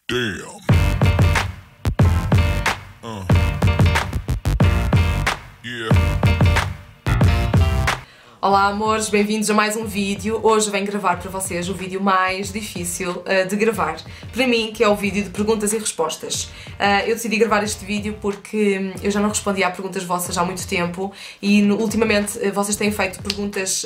Damn. Yeah. Olá amores, bem-vindos a mais um vídeo. Hoje venho gravar para vocês o vídeo mais difícil de gravar para mim, que é o vídeo de perguntas e respostas. Eu decidi gravar este vídeo porque eu já não respondi a perguntas vossas há muito tempo e ultimamente vocês têm feito perguntas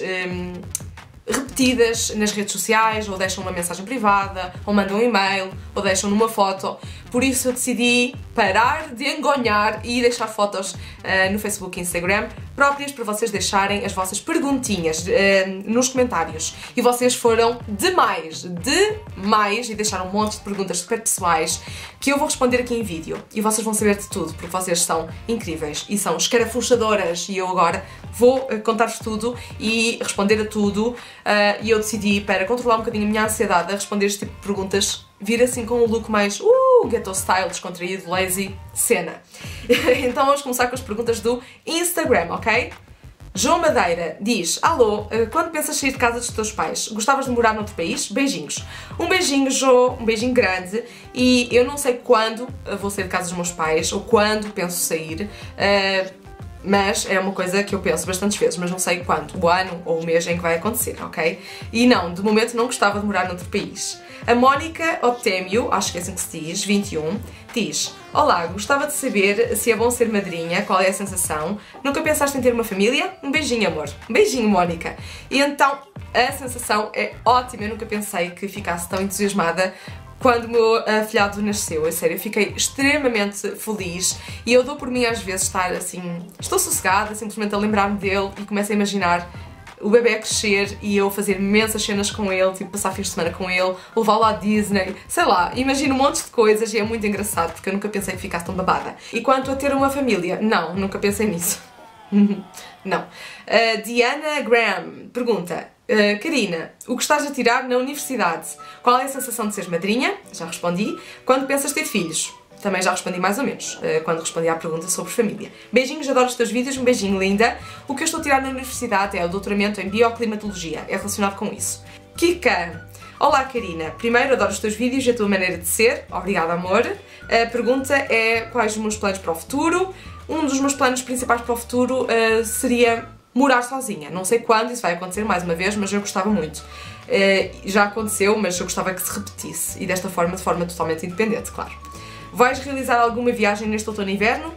repetidas nas redes sociais, ou deixam uma mensagem privada, ou mandam um e-mail, ou deixam numa foto. Por isso eu decidi parar de engonhar e deixar fotos no Facebook e Instagram próprias para vocês deixarem as vossas perguntinhas nos comentários. E vocês foram demais e deixaram um monte de perguntas super pessoais que eu vou responder aqui em vídeo. E vocês vão saber de tudo, porque vocês são incríveis e são escarafunchadoras e eu agora vou contar-vos tudo e responder a tudo. E eu decidi, para controlar um bocadinho a minha ansiedade a responder este tipo de perguntas, vir assim com um look mais ghetto style, descontraído, lazy, cena. Então vamos começar com as perguntas do Instagram, ok? João Madeira diz: alô, quando pensas sair de casa dos teus pais, gostavas de morar noutro país? Beijinhos. Um beijinho, Jo, um beijinho grande. E eu não sei quando vou sair de casa dos meus pais, ou quando penso sair, mas é uma coisa que eu penso bastantes vezes, mas não sei quando, o ano ou o mês em que vai acontecer, ok? E não, de momento não gostava de morar noutro país. A Mónica Optémio, acho que é assim que se diz, 21, diz: olá, gostava de saber se é bom ser madrinha, qual é a sensação? Nunca pensaste em ter uma família? Um beijinho, amor. Um beijinho, Mónica. E então, a sensação é ótima, eu nunca pensei que ficasse tão entusiasmada quando o meu afilhado nasceu. A sério, eu fiquei extremamente feliz e eu dou por mim às vezes estar assim, estou sossegada, simplesmente a lembrar-me dele e começo a imaginar o bebê a crescer e eu fazer imensas cenas com ele, tipo passar fins de semana com ele, levá-lo à Disney, sei lá, imagino um monte de coisas e é muito engraçado porque eu nunca pensei que ficasse tão babada. E quanto a ter uma família, não, nunca pensei nisso. Não. Diana Graham pergunta: Karina, o que estás a tirar na universidade? Qual é a sensação de seres madrinha? Já respondi. Quando pensas ter filhos? Também já respondi mais ou menos, quando respondi à pergunta sobre família. Beijinhos, adoro os teus vídeos, um beijinho, linda. O que eu estou a tirar na universidade é o doutoramento em bioclimatologia, é relacionado com isso. Kika: olá Karina, primeiro adoro os teus vídeos e a tua maneira de ser, obrigada amor. A pergunta é: quais os meus planos para o futuro? Um dos meus planos principais para o futuro seria morar sozinha. Não sei quando isso vai acontecer mais uma vez, mas eu gostava muito. Já aconteceu, mas eu gostava que se repetisse e desta forma, de forma totalmente independente, claro. Vais realizar alguma viagem neste outono e inverno?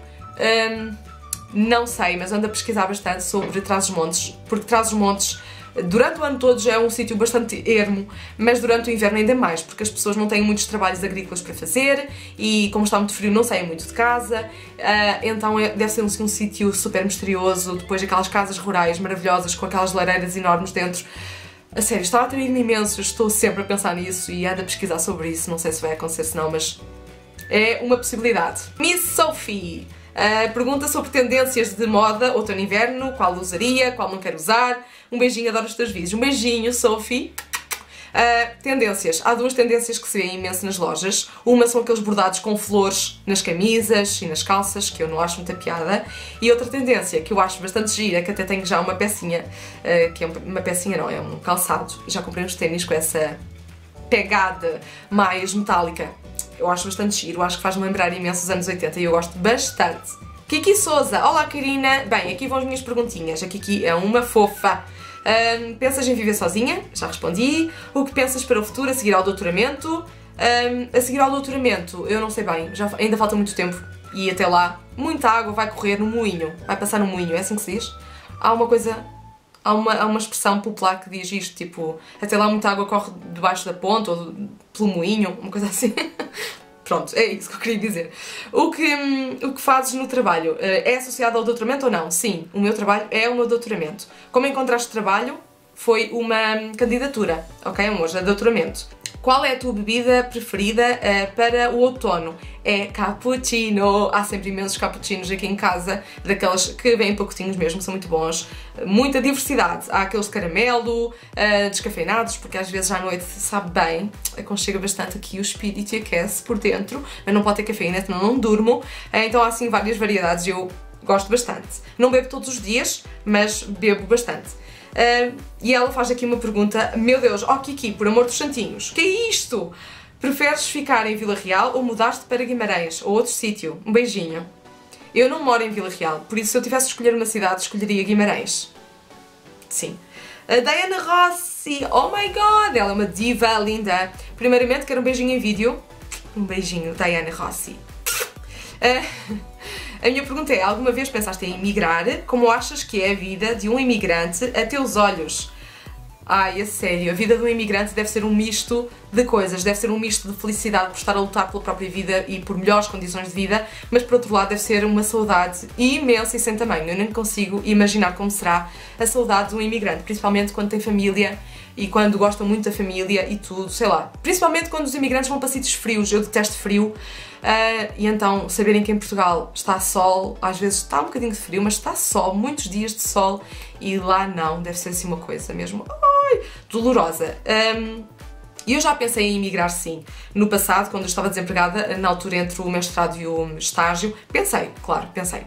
Não sei, mas ando a pesquisar bastante sobre Trás-os-Montes, porque Trás-os-Montes durante o ano todo é um sítio bastante ermo, mas durante o inverno ainda mais, porque as pessoas não têm muitos trabalhos agrícolas para fazer e, como está muito frio, não saem muito de casa, então deve ser um sítio super misterioso, depois aquelas casas rurais maravilhosas com aquelas lareiras enormes dentro. A sério, estava a ter imenso, estou sempre a pensar nisso e ando a pesquisar sobre isso, não sei se vai acontecer se não, mas é uma possibilidade. Miss Sophie pergunta sobre tendências de moda outono e inverno, qual usaria, qual não quero usar. Um beijinho, adoro os teus vídeos. Um beijinho, Sophie. Tendências. Há duas tendências que se vêem imenso nas lojas. Uma são aqueles bordados com flores nas camisas e nas calças, que eu não acho muita piada. E outra tendência que eu acho bastante gira, que até tenho já uma pecinha, que é uma pecinha não, é um calçado. Já comprei uns ténis com essa pegada mais metálica. Eu acho bastante giro, acho que faz-me lembrar imenso os anos 80 e eu gosto bastante. Kiki Souza: olá Karina. Bem, aqui vão as minhas perguntinhas. A Kiki é uma fofa. Pensas em viver sozinha? Já respondi. O que pensas para o futuro a seguir ao doutoramento? A seguir ao doutoramento, eu não sei bem, ainda falta muito tempo e até lá muita água vai correr no moinho, vai passar no moinho, é assim que se diz? Há uma expressão popular que diz isto, tipo, até lá muita água corre debaixo da ponte ou pelo moinho, uma coisa assim. Pronto, é isso que eu queria dizer. O que fazes no trabalho? É associado ao doutoramento ou não? Sim, o meu trabalho é o meu doutoramento. Como encontraste trabalho? Foi uma candidatura, ok amores, a doutoramento. Qual é a tua bebida preferida para o outono? É cappuccino. Há sempre imensos cappuccinos aqui em casa, daquelas que vêm em pacotinhos mesmo, são muito bons. Muita diversidade. Há aqueles de caramelo, descafeinados, porque às vezes à noite sabe bem, aconchega bastante aqui o espírito e aquece por dentro, mas não pode ter cafeína, senão não durmo. Então há assim várias variedades e eu gosto bastante. Não bebo todos os dias, mas bebo bastante. E ela faz aqui uma pergunta: meu Deus, oh Kiki, por amor dos santinhos, que é isto? Preferes ficar em Vila Real ou mudar-te para Guimarães ou outro sítio? Um beijinho. Eu não moro em Vila Real, por isso se eu tivesse de escolher uma cidade, escolheria Guimarães. Sim. A Diana Rossi, oh my god, ela é uma diva linda. Primeiramente, quero um beijinho em vídeo. Um beijinho, Diana Rossi. A minha pergunta é, alguma vez pensaste em emigrar? Como achas que é a vida de um imigrante a teus olhos? Ai, a sério, a vida de um imigrante deve ser um misto de coisas, deve ser um misto de felicidade por estar a lutar pela própria vida e por melhores condições de vida, mas por outro lado deve ser uma saudade imensa e sem tamanho. Eu nem consigo imaginar como será a saudade de um imigrante, principalmente quando tem família e quando gosta muito da família e tudo, sei lá. Principalmente quando os imigrantes vão para sítios frios, eu detesto frio, e então saberem que em Portugal está sol, às vezes está um bocadinho de frio, mas está sol, muitos dias de sol, e lá não, deve ser assim uma coisa mesmo, ai, dolorosa. E eu já pensei em emigrar sim, no passado, quando eu estava desempregada, na altura entre o mestrado e o estágio, pensei, claro, pensei.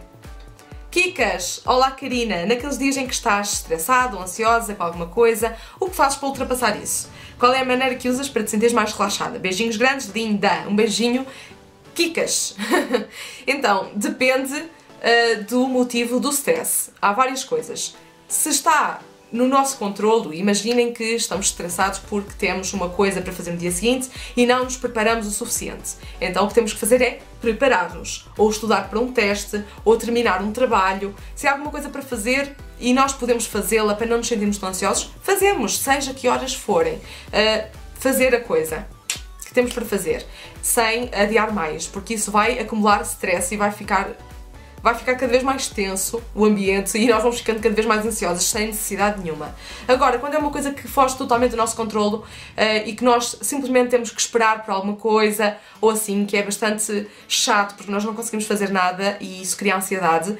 Kikas, olá Karina, naqueles dias em que estás estressada ou ansiosa com alguma coisa, o que fazes para ultrapassar isso? Qual é a maneira que usas para te sentires mais relaxada? Beijinhos grandes, linda! Um beijinho, Kikas! Então, depende do motivo do stress. Há várias coisas. Se está no nosso controlo, imaginem que estamos estressados porque temos uma coisa para fazer no dia seguinte e não nos preparamos o suficiente. Então o que temos que fazer é preparar-nos, ou estudar para um teste, ou terminar um trabalho. Se há alguma coisa para fazer e nós podemos fazê-la para não nos sentirmos tão ansiosos, fazemos, seja que horas forem. Fazer a coisa que temos para fazer, sem adiar mais, porque isso vai acumular stress e vai ficar cada vez mais tenso o ambiente e nós vamos ficando cada vez mais ansiosos, sem necessidade nenhuma. Agora, quando é uma coisa que foge totalmente do nosso controlo e que nós simplesmente temos que esperar por alguma coisa, ou assim, que é bastante chato porque nós não conseguimos fazer nada e isso cria ansiedade,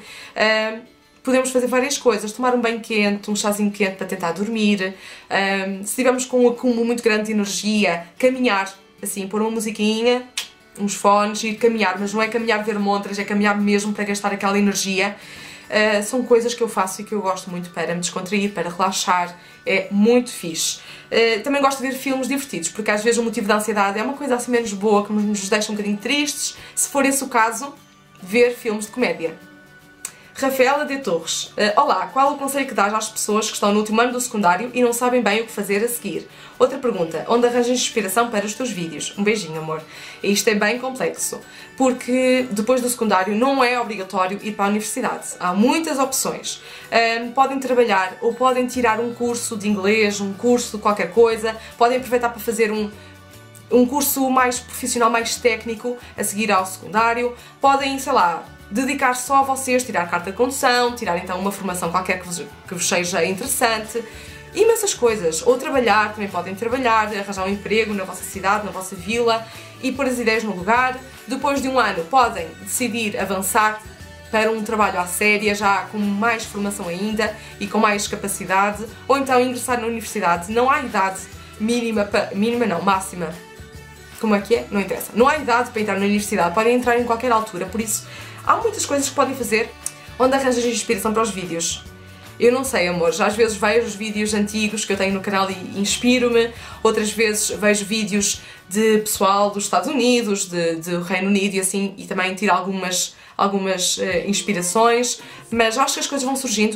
podemos fazer várias coisas, tomar um banho quente, um chazinho quente para tentar dormir, se estivermos com um acúmulo muito grande de energia, caminhar, assim, pôr uma musiquinha, uns fones e caminhar, mas não é caminhar ver montras, é caminhar mesmo para gastar aquela energia. São coisas que eu faço e que eu gosto muito para me descontrair, para relaxar, é muito fixe. Também gosto de ver filmes divertidos, porque às vezes o motivo da ansiedade é uma coisa assim menos boa, que nos deixa um bocadinho tristes. Se for esse o caso, ver filmes de comédia. Rafaela de Torres. Olá, qual o conselho que dás às pessoas que estão no último ano do secundário e não sabem bem o que fazer a seguir? Outra pergunta, onde arranjas inspiração para os teus vídeos? Um beijinho, amor. Isto é bem complexo, porque depois do secundário não é obrigatório ir para a universidade. Há muitas opções. Podem trabalhar ou podem tirar um curso de inglês, um curso de qualquer coisa, podem aproveitar para fazer um curso mais profissional, mais técnico, a seguir ao secundário, podem, sei lá, dedicar só a vocês, tirar carta de condução, tirar então uma formação qualquer que vos seja interessante, imensas coisas. Ou trabalhar, também podem trabalhar, arranjar um emprego na vossa cidade, na vossa vila e pôr as ideias no lugar. Depois de um ano podem decidir avançar para um trabalho à séria, já com mais formação ainda e com mais capacidade, ou então ingressar na universidade. Não há idade mínima, máxima. Como é que é? Não interessa. Não há idade para entrar na universidade, podem entrar em qualquer altura, por isso há muitas coisas que podem fazer. Onde arranjas inspiração para os vídeos? Eu não sei, amor, já às vezes vejo os vídeos antigos que eu tenho no canal e inspiro-me, outras vezes vejo vídeos de pessoal dos Estados Unidos, do Reino Unido e assim, e também tiro algumas inspirações, mas acho que as coisas vão surgindo.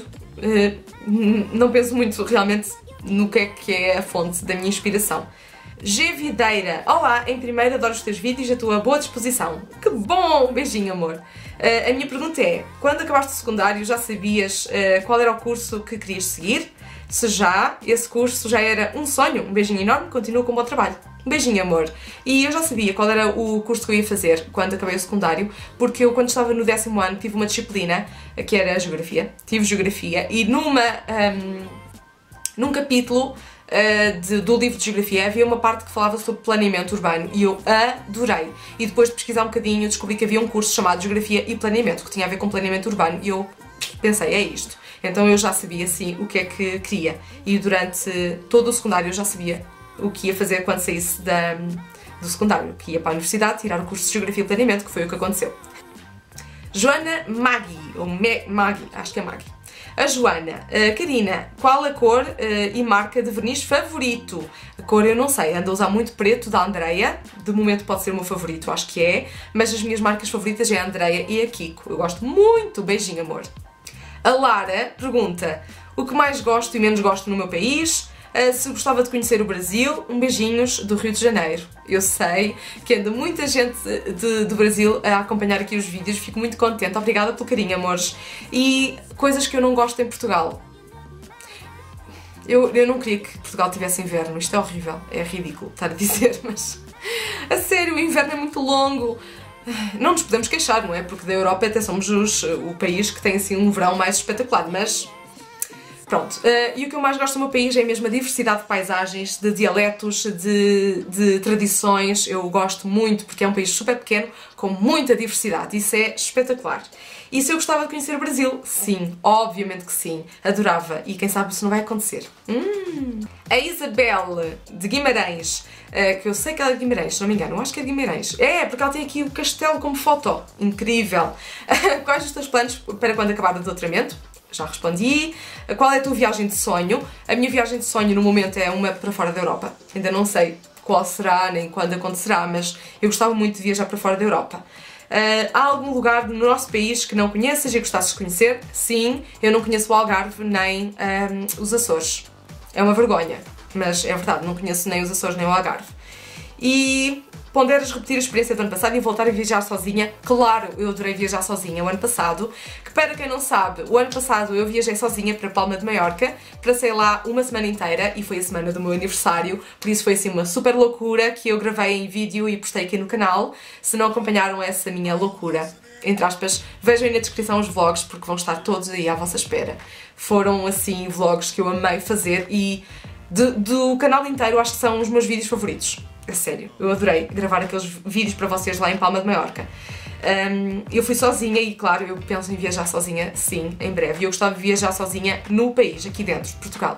Não penso muito realmente no que é a fonte da minha inspiração. G Videira, olá, em primeiro adoro os teus vídeos e a tua boa disposição. Que bom, beijinho, amor. A minha pergunta é, quando acabaste o secundário já sabias qual era o curso que querias seguir? Se já, esse curso já era um sonho, um beijinho enorme, continua com o bom trabalho. Um beijinho, amor. E eu já sabia qual era o curso que eu ia fazer quando acabei o secundário, porque eu quando estava no 10º ano tive uma disciplina que era Geografia, tive Geografia e num capítulo do livro de Geografia havia uma parte que falava sobre planeamento urbano e eu adorei. E depois de pesquisar um bocadinho descobri que havia um curso chamado Geografia e Planeamento que tinha a ver com planeamento urbano e eu pensei, é isto. Então eu já sabia assim o que é que queria e durante todo o secundário eu já sabia o que ia fazer quando saísse do secundário, que ia para a universidade tirar o curso de Geografia e Planeamento, que foi o que aconteceu. Joana Magui, ou Magui, acho que é Magui. A Joana, Karina, qual a cor e marca de verniz favorito? A cor eu não sei, ando a usar muito preto da Andrea, de momento pode ser o meu favorito, acho que é, mas as minhas marcas favoritas é a Andrea e a Kiko, eu gosto muito, beijinho amor. A Lara pergunta, o que mais gosto e menos gosto no meu país? Se gostava de conhecer o Brasil, beijinhos do Rio de Janeiro. Eu sei que anda muita gente do Brasil a acompanhar aqui os vídeos, fico muito contente, obrigada pelo carinho, amores. E coisas que eu não gosto em Portugal. Eu não queria que Portugal tivesse inverno, isto é horrível, é ridículo estar a dizer, mas a sério, o inverno é muito longo. Não nos podemos queixar, não é? Porque da Europa até somos o país que tem assim um verão mais espetacular, mas pronto. E o que eu mais gosto do meu país é mesmo a diversidade de paisagens, de dialetos, de tradições. Eu gosto muito porque é um país super pequeno, com muita diversidade. Isso é espetacular. E se eu gostava de conhecer o Brasil? Sim, obviamente que sim. Adorava. E quem sabe isso não vai acontecer. A Isabel de Guimarães, que eu sei que ela é de Guimarães, se não me engano, eu acho que é de Guimarães. É, porque ela tem aqui o castelo como foto. Incrível. Quais os teus planos para quando acabar o doutoramento? Já respondi. Qual é a tua viagem de sonho? A minha viagem de sonho no momento é uma para fora da Europa. Ainda não sei qual será, nem quando acontecerá, mas eu gostava muito de viajar para fora da Europa. Há algum lugar no nosso país que não conheças e gostasses de conhecer? Sim, eu não conheço o Algarve nem os Açores. É uma vergonha, mas é verdade, não conheço nem os Açores nem o Algarve. E ponderas repetir a experiência do ano passado e voltar a viajar sozinha? Claro, eu adorei viajar sozinha o ano passado, que para quem não sabe, o ano passado eu viajei sozinha para Palma de Maiorca, passei lá uma semana inteira e foi a semana do meu aniversário, por isso foi assim uma super loucura que eu gravei em vídeo e postei aqui no canal. Se não acompanharam essa minha loucura, entre aspas, vejam aí na descrição os vlogs porque vão estar todos aí à vossa espera. Foram assim vlogs que eu amei fazer e do canal inteiro acho que são os meus vídeos favoritos. A sério, eu adorei gravar aqueles vídeos para vocês lá em Palma de Maiorca. Eu fui sozinha e, claro, eu penso em viajar sozinha, sim, em breve. Eu gostava de viajar sozinha no país, aqui dentro, de Portugal.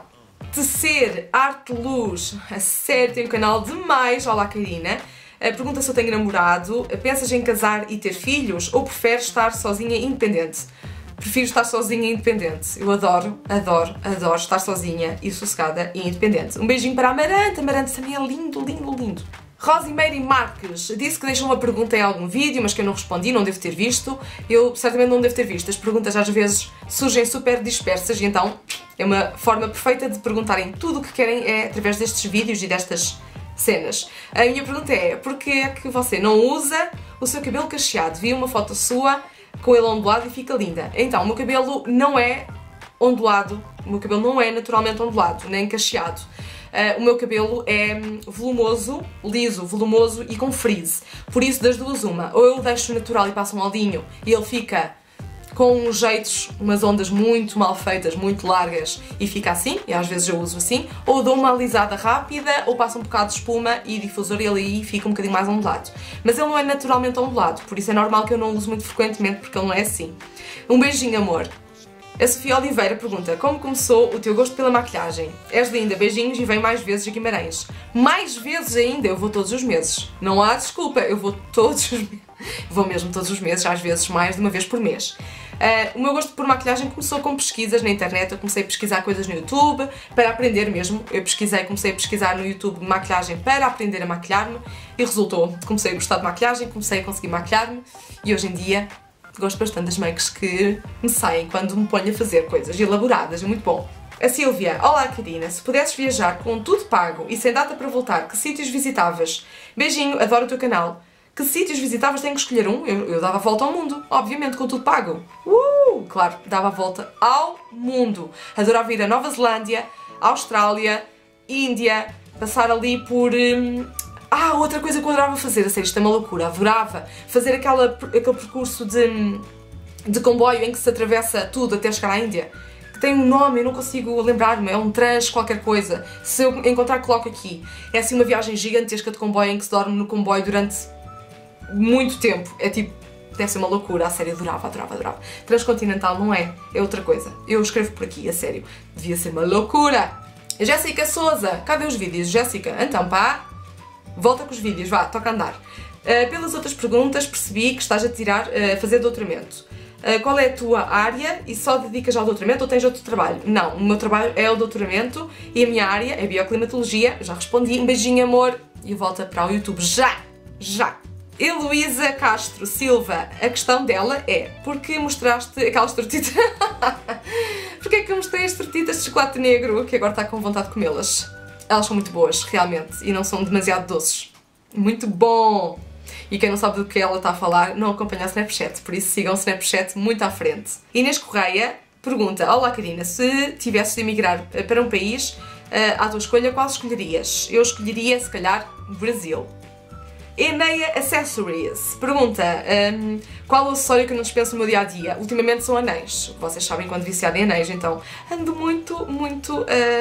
Tecer Arte Luz, a sério, tem um canal demais. Olá, Karina. Pergunta se eu tenho namorado. Pensas em casar e ter filhos ou preferes estar sozinha e independente? Prefiro estar sozinha e independente. Eu adoro, adoro, adoro estar sozinha e sossegada e independente. Um beijinho para a Amarante. Amarante também é lindo, lindo, lindo. Rosimeire Marques disse que deixou uma pergunta em algum vídeo, mas que eu não respondi, não devo ter visto. Eu certamente não devo ter visto. As perguntas às vezes surgem super dispersas e então é uma forma perfeita de perguntarem tudo o que querem é através destes vídeos e destas cenas. A minha pergunta é, porquê é que você não usa o seu cabelo cacheado? Vi uma foto sua com ele ondulado e fica linda. Então, o meu cabelo não é ondulado, o meu cabelo não é naturalmente ondulado, nem cacheado. O meu cabelo é volumoso, liso, volumoso e com frizz. Por isso, das duas uma. Ou eu deixo natural e passo um olhinho e ele fica com uns jeitos, umas ondas muito mal feitas, muito largas e fica assim, e às vezes eu uso assim, ou dou uma alisada rápida, ou passo um bocado de espuma e difusor e ele aí fica um bocadinho mais ondulado. Mas ele não é naturalmente ondulado, por isso é normal que eu não use muito frequentemente, porque ele não é assim. Um beijinho, amor. A Sofia Oliveira pergunta, como começou o teu gosto pela maquilhagem? És linda, beijinhos e vem mais vezes a Guimarães. Mais vezes ainda, eu vou todos os meses. Não há desculpa, eu vou todos os meses. Vou mesmo todos os meses, às vezes mais de uma vez por mês. O meu gosto por maquilhagem começou com pesquisas na internet, eu comecei a pesquisar coisas no YouTube para aprender mesmo. Eu comecei a pesquisar no YouTube maquilhagem para aprender a maquilhar-me e resultou. Comecei a gostar de maquilhagem, comecei a conseguir maquilhar-me e hoje em dia gosto bastante das makes que me saem quando me ponho a fazer coisas elaboradas, é muito bom. A Silvia, olá Karina, se pudesses viajar com tudo pago e sem data para voltar, que sítios visitavas? Beijinho, adoro o teu canal. Que sítios visitavas? Tenho que escolher um. Eu dava a volta ao mundo, obviamente, com tudo pago. Claro, dava a volta ao mundo. Adorava ir a Nova Zelândia, Austrália, Índia, passar ali por... outra coisa que eu adorava fazer, a sério, isto é uma loucura, adorava fazer aquele percurso de comboio em que se atravessa tudo até chegar à Índia. Que tem um nome, eu não consigo lembrar-me, é um trans qualquer coisa. Se eu encontrar, coloco aqui. É assim uma viagem gigantesca de comboio em que se dorme no comboio durante muito tempo. É tipo, deve ser uma loucura, a sério, adorava, adorava, adorava. Transcontinental não é, é outra coisa. Eu escrevo por aqui, a sério, devia ser uma loucura. Jéssica Souza, cadê os vídeos? Jéssica, então pá, volta com os vídeos, vá, toca a andar. Pelas outras perguntas percebi que estás a fazer doutoramento. qual é a tua área e só dedicas ao doutoramento ou tens outro trabalho? Não, o meu trabalho é o doutoramento e a minha área é bioclimatologia. Já respondi, um beijinho amor e volta para o YouTube já! Heloísa Castro Silva, a questão dela é: porquê mostraste aquelas tortitas? Porquê é que eu mostrei as tortitas de chocolate negro que agora está com vontade de comê-las? Elas são muito boas, realmente, e não são demasiado doces. Muito bom! E quem não sabe do que ela está a falar, não acompanha a Snapchat, por isso sigam o Snapchat muito à frente. Inês Correia pergunta: olá Karina, se tivesses de emigrar para um país, à tua escolha, qual escolherias? Eu escolheria, se calhar, Brasil. Eneia Accessories pergunta: qual o acessório que eu não dispenso no meu dia-a-dia? Ultimamente são anéis. Vocês sabem quando viciada em anéis, então ando muito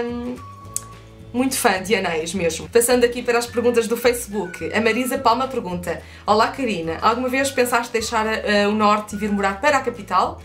fã de anéis mesmo. Passando aqui para as perguntas do Facebook, a Marisa Palma pergunta: olá Karina, alguma vez pensaste deixar o Norte e vir morar para a capital?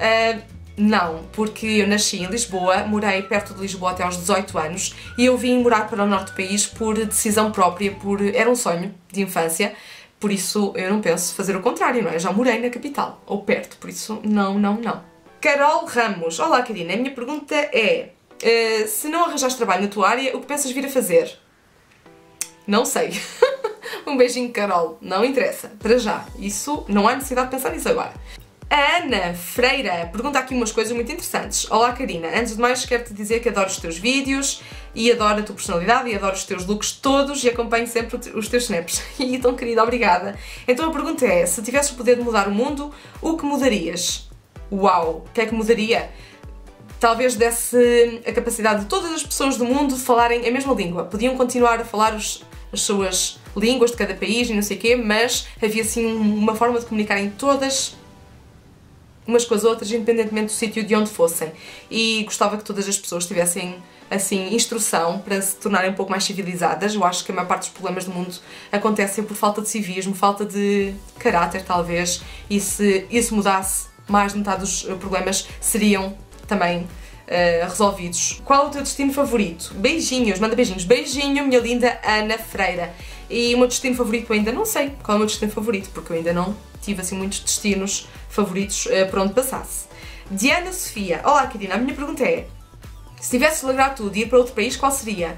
Não, porque eu nasci em Lisboa, morei perto de Lisboa até aos 18 anos e eu vim morar para o norte do país por decisão própria, era um sonho de infância, por isso eu não penso fazer o contrário, não é? Eu já morei na capital, ou perto, por isso não. Carol Ramos: olá Karina, a minha pergunta é: se não arranjares trabalho na tua área, o que pensas vir a fazer? Não sei. Um beijinho, Carol. Não interessa, para já. Isso, não há necessidade de pensar nisso agora. A Ana Freira pergunta aqui umas coisas muito interessantes. Olá Karina, antes de mais quero-te dizer que adoro os teus vídeos e adoro a tua personalidade e adoro os teus looks todos e acompanho sempre os teus snaps. E tão querida, obrigada. Então a pergunta é: se tivesses o poder de mudar o mundo, o que mudarias? Uau, o que é que mudaria? Talvez desse a capacidade de todas as pessoas do mundo de falarem a mesma língua. Podiam continuar a falar as suas línguas de cada país e não sei o quê, mas havia assim uma forma de comunicarem todas umas com as outras, independentemente do sítio de onde fossem. E gostava que todas as pessoas tivessem, assim, instrução para se tornarem um pouco mais civilizadas. Eu acho que a maior parte dos problemas do mundo acontecem por falta de civismo, falta de caráter, talvez. E se isso mudasse, mais de metade dos problemas seriam também resolvidos. Qual o teu destino favorito? Beijinhos, manda beijinhos. Beijinho, minha linda Ana Freira. E o meu destino favorito eu ainda não sei qual é o meu destino favorito, porque eu ainda não tive assim muitos destinos favoritos por onde passasse. Diana Sofia: olá Karina, a minha pergunta é: se tivesse de largar tudo e ir para outro país, qual seria?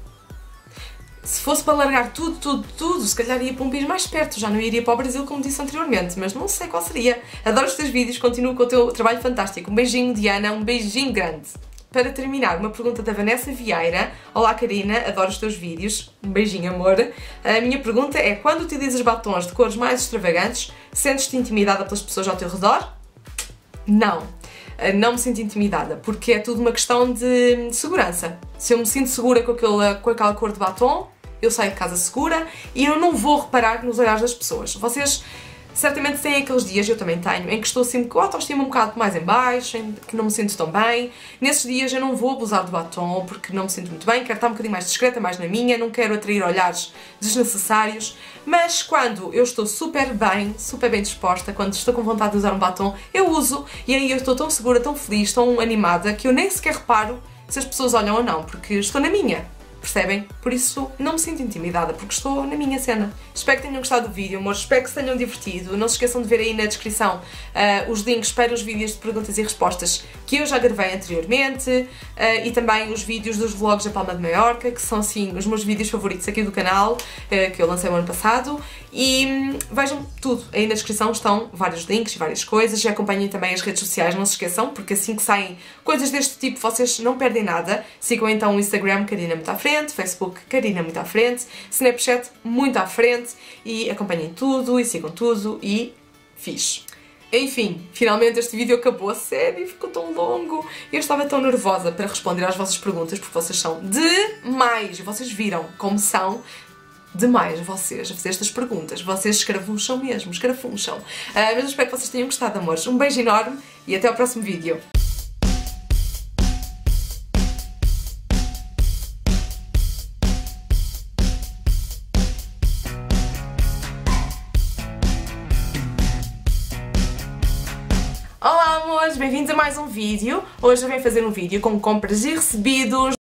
Se fosse para largar tudo, se calhar ia para um país mais perto, já não iria para o Brasil como disse anteriormente, mas não sei qual seria. Adoro os teus vídeos, continuo com o teu trabalho fantástico. Um beijinho Diana, um beijinho grande. Para terminar, uma pergunta da Vanessa Vieira: olá Karina, adoro os teus vídeos, um beijinho amor. A minha pergunta é: quando utilizas batons de cores mais extravagantes, sentes-te intimidada pelas pessoas ao teu redor? Não me sinto intimidada, porque é tudo uma questão de segurança. Se eu me sinto segura com aquela cor de batom, eu saio de casa segura e eu não vou reparar nos olhares das pessoas. Vocês certamente têm aqueles dias, eu também tenho, em que estou assim com a autoestima um bocado mais em baixo, em que não me sinto tão bem. Nesses dias eu não vou abusar do batom porque não me sinto muito bem, quero estar um bocadinho mais discreta, mais na minha, não quero atrair olhares desnecessários. Mas quando eu estou super bem disposta, quando estou com vontade de usar um batom, eu uso e aí eu estou tão segura, tão feliz, tão animada que eu nem sequer reparo se as pessoas olham ou não, porque estou na minha. Percebem? Por isso não me sinto intimidada, porque estou na minha cena. Espero que tenham gostado do vídeo, amor. Espero que se tenham divertido. Não se esqueçam de ver aí na descrição os links para os vídeos de perguntas e respostas que eu já gravei anteriormente e também os vídeos dos vlogs da Palma de Maiorca, que são, sim, os meus vídeos favoritos aqui do canal, que eu lancei o ano passado. E vejam tudo. Aí na descrição estão vários links e várias coisas. E acompanhem também as redes sociais, não se esqueçam, porque assim que saem coisas deste tipo, vocês não perdem nada. Sigam então o Instagram Karina muito à frente, Facebook Karina muito à frente, Snapchat muito à frente e acompanhem tudo e sigam tudo e fixe. Enfim, finalmente este vídeo acabou, a sério, ficou tão longo. Eu estava tão nervosa para responder às vossas perguntas, porque vocês são demais. Vocês viram como são demais vocês a fazer estas perguntas. Vocês escarafuncham mesmo, escarafuncham. Mas eu espero que vocês tenham gostado, amores. Um beijo enorme e até ao próximo vídeo. Olá, amores! Bem-vindos a mais um vídeo. Hoje eu venho fazer um vídeo com compras e recebidos